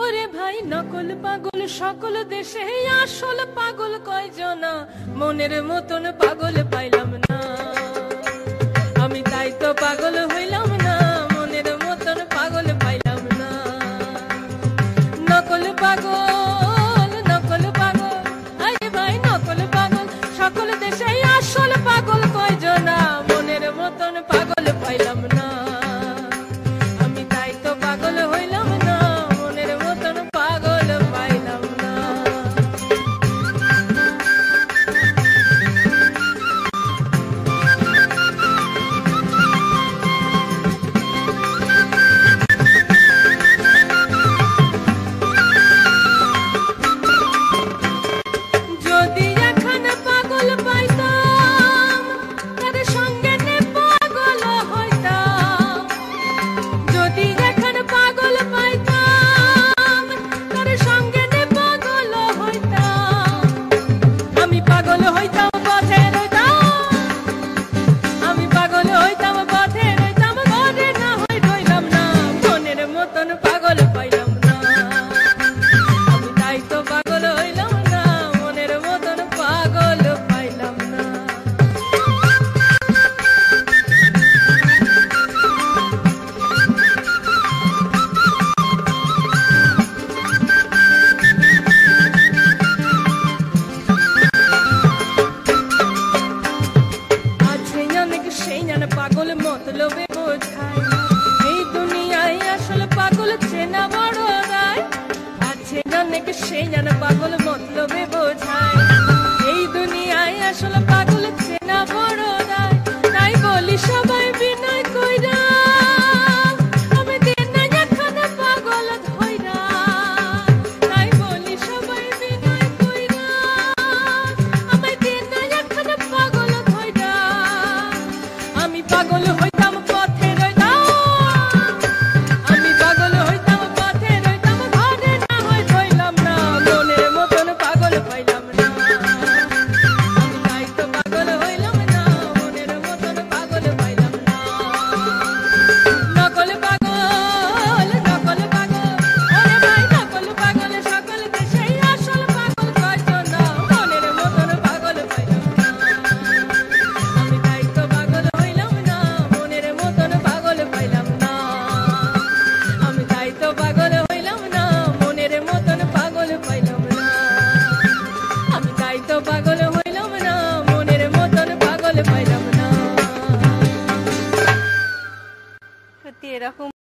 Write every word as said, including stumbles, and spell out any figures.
ওরে ভাই নকল পাগল সকল দেশে, আসল পাগল কয়জনা, মনের মতন পাগল পাইলাম না। আমি তাই তো পাগল হইলাম না, মনের মতন পাগল পাইলাম না। নকল পাগল নকল পাগল, আরে ভাই নকল পাগল সকল দেশে, আসল পাগল কয়জনা, মনের মতন পাগল পাইলাম না। আমি তাই তো পাগল হইলাম না, মনের মতন পাগল পাইলাম না। যদি এখন পাগল পাইতাম, তার সঙ্গে নে পাগল হইতাম। যদি এখন পাগল পাইতাম, তার সঙ্গে নে পাগল হইতাম। আমি পাগল হইতাম পথে রইতাম, আমি পাগল হইতাম পথে রইতাম, ঘরে না হই রইলাম না, মনের মতন পাগল পাইলাম না। আমি তাই তো পাগল হইলাম না, মনের মতন পাগল পাইলাম না। আছে অনেক সেই জান পাগল মতলবে বোঝায়, এই দুনিয়ায় আসল পাগল চেনা বড় দায়। আছে অনেক সেই জান পাগল মতলবে বোঝায়, এই দুনিয়ায় আসল পাগল চেনা বড়